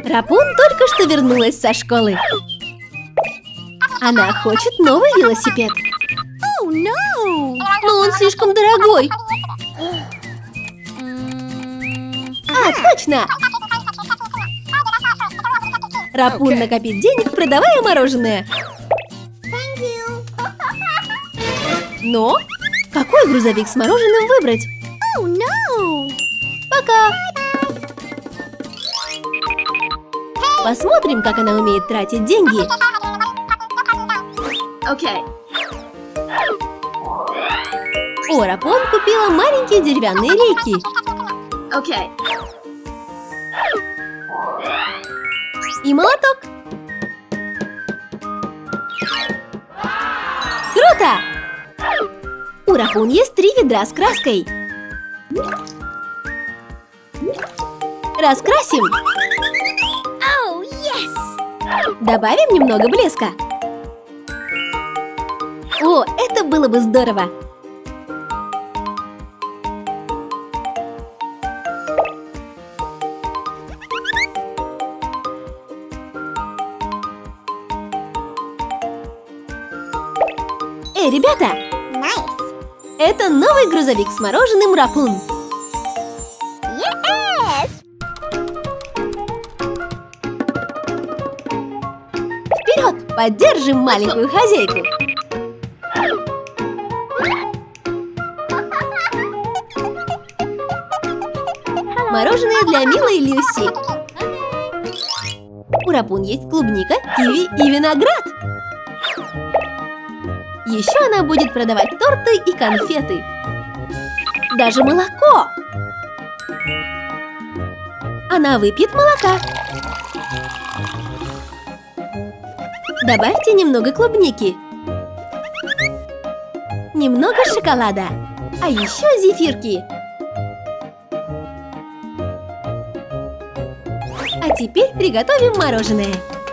Рапун только что вернулась со школы. Она хочет новый велосипед. Но он слишком дорогой. А, точно! Рапун накопит денег, продавая мороженое. Но какой грузовик с мороженым выбрать? Пока! Посмотрим, как она умеет тратить деньги. О, Рапун купила маленькие деревянные рейки. И молоток. Круто! У Рапун есть 3 ведра с краской. Раскрасим. Добавим немного блеска. О, это было бы здорово. Эй, ребята! Это новый грузовик с мороженым Рапун. Вперед! Поддержим маленькую хозяйку. Мороженое для милой Люси. У Рапун есть клубника, киви и виноград. Еще она будет продавать торты и конфеты. Даже молоко. Она выпьет молока. Добавьте немного клубники. Немного шоколада. А еще зефирки. А теперь приготовим мороженое.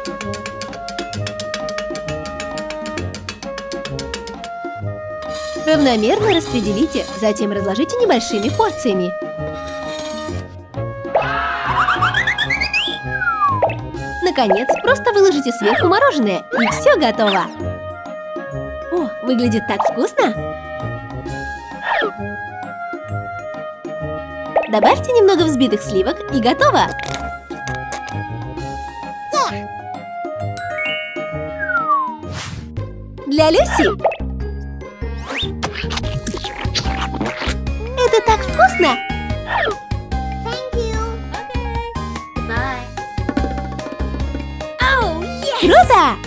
Равномерно распределите, затем разложите небольшими порциями. Наконец, просто выложите сверху мороженое, и все готово. О, выглядит так вкусно! Добавьте немного взбитых сливок, и готово! Для Люси! Это так вкусно! Круто!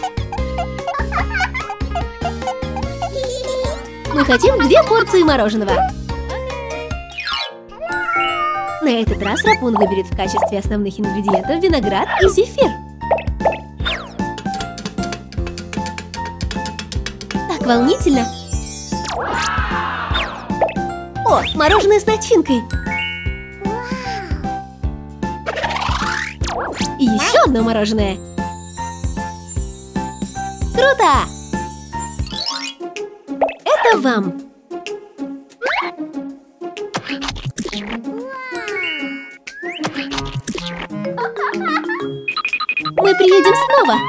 Мы хотим 2 порции мороженого. На этот раз Рапун выберет в качестве основных ингредиентов виноград и зефир. Так волнительно! О, мороженое с начинкой! И еще одно мороженое! Круто! Это вам! Мы приедем снова!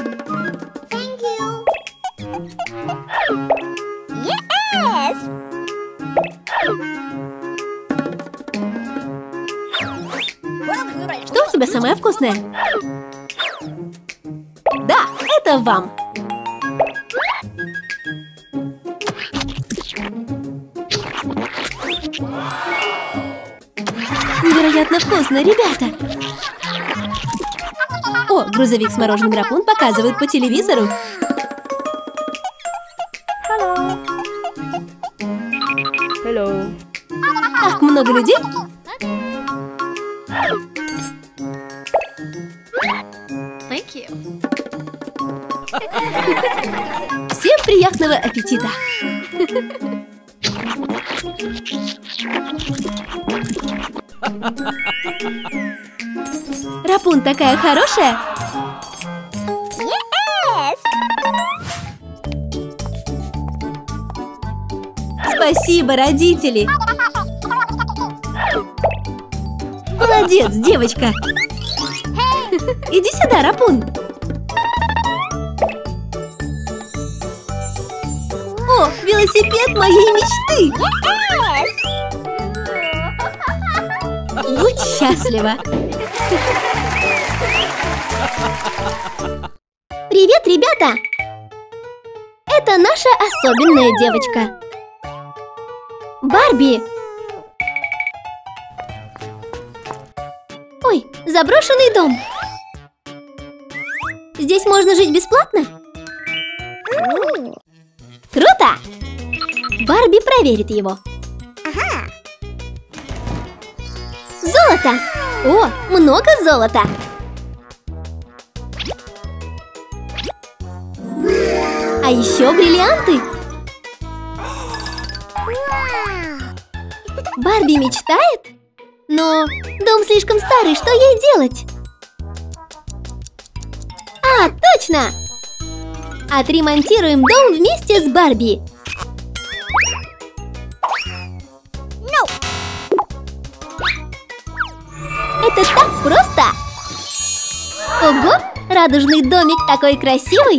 Что у тебя самое вкусное? Да, это вам! Невероятно вкусно, ребята! О, грузовик с мороженым Рапун показывают по телевизору. Hello. Так много людей! Всем приятного аппетита! Рапун такая хорошая! Спасибо, родители! Молодец, девочка! Иди сюда, Рапун. О, велосипед моей мечты! Будь счастлива! Привет, ребята! Это наша особенная девочка. Барби! Ой, заброшенный дом. Здесь можно жить бесплатно? Круто! Барби проверит его. Золото! О, много золота! А еще бриллианты! Барби мечтает? Но дом слишком старый, что ей делать? А, точно! Отремонтируем дом вместе с Барби. Это так просто! Ого! Радужный домик такой красивый!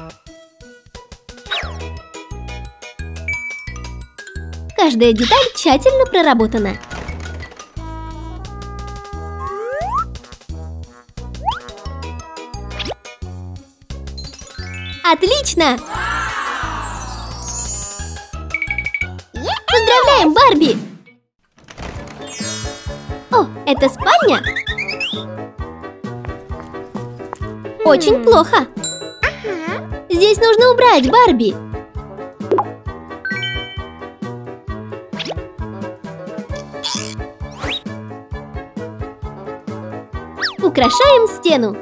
Каждая деталь тщательно проработана. Отлично! Поздравляем, Барби! О, это спальня? Очень плохо. Здесь нужно убрать, Барби. Украшаем стену.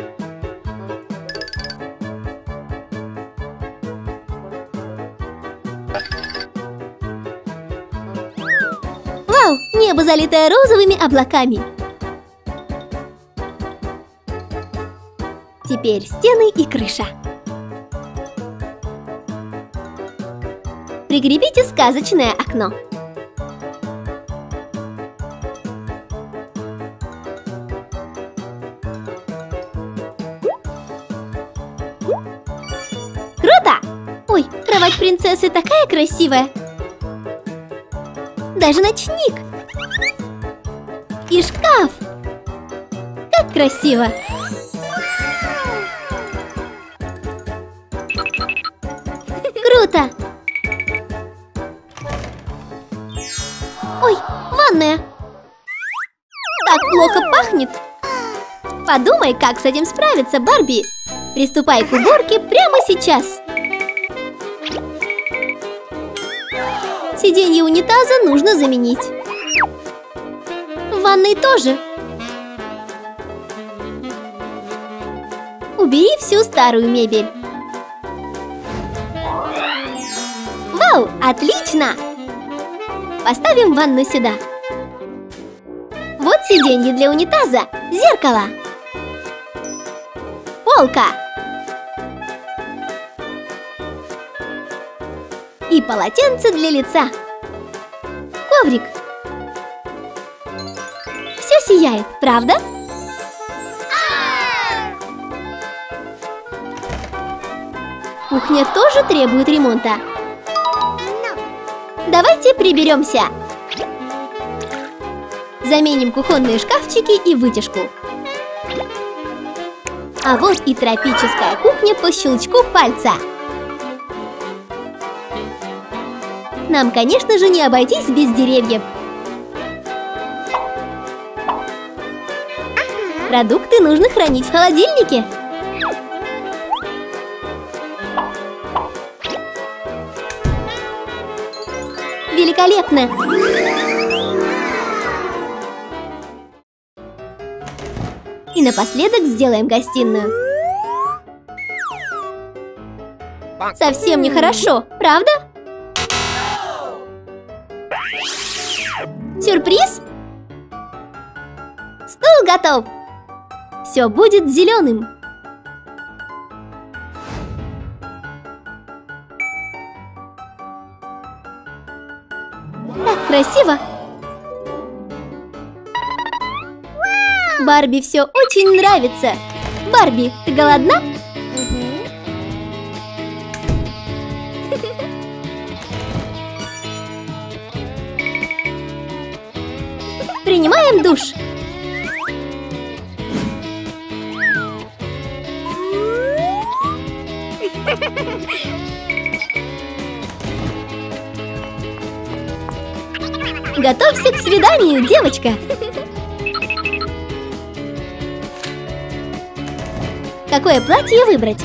Вау, небо залитое розовыми облаками. Теперь стены и крыша. Прикрепите сказочное окно. Круто! Ой, кровать принцессы такая красивая. Даже ночник. И шкаф. Как красиво! Круто! Ой, ванная! Так плохо пахнет! Подумай, как с этим справиться, Барби! Приступай к уборке прямо сейчас! Сиденье унитаза нужно заменить. В ванной тоже. Убери всю старую мебель. Вау, отлично! Поставим ванну сюда. Вот сиденье для унитаза, зеркало, полка и полотенце для лица, коврик. Все сияет, правда? Кухня тоже требует ремонта. Давайте приберемся. Заменим кухонные шкафчики и вытяжку. А вот и тропическая кухня по щелчку пальца. Нам, конечно же, не обойтись без деревьев. Продукты нужно хранить в холодильнике. Великолепно! И напоследок сделаем гостиную. Совсем нехорошо, правда? Сюрприз? Стол готов! Все будет зеленым. Так красиво! Барби все очень нравится. Барби, ты голодна? Принимаем душ. Готовься к свиданию, девочка. Какое платье выбрать?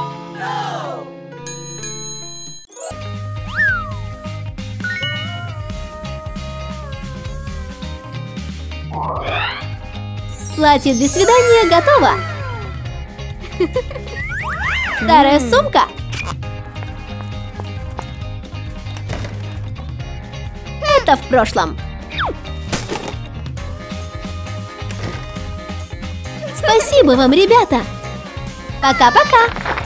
Платье для свидания готово. Старая сумка. Это в прошлом. Спасибо вам, ребята. Пока-пока.